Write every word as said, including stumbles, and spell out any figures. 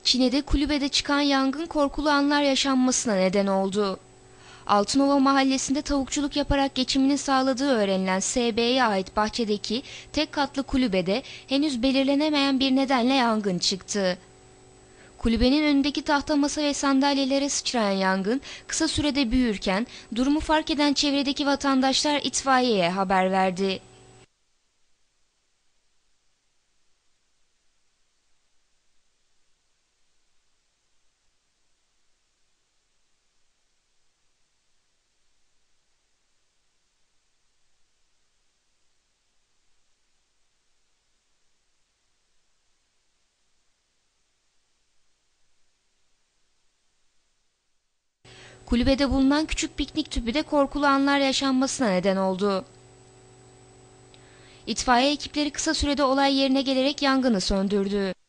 Çin'de kulübede çıkan yangın korkulu anlar yaşanmasına neden oldu. Altınova mahallesinde tavukçuluk yaparak geçimini sağladığı öğrenilen S B'ye ait bahçedeki tek katlı kulübede henüz belirlenemeyen bir nedenle yangın çıktı. Kulübenin önündeki tahta masa ve sandalyelere sıçrayan yangın kısa sürede büyürken durumu fark eden çevredeki vatandaşlar itfaiyeye haber verdi. Kulübede bulunan küçük piknik tüpü de korkulu anlar yaşanmasına neden oldu. İtfaiye ekipleri kısa sürede olay yerine gelerek yangını söndürdü.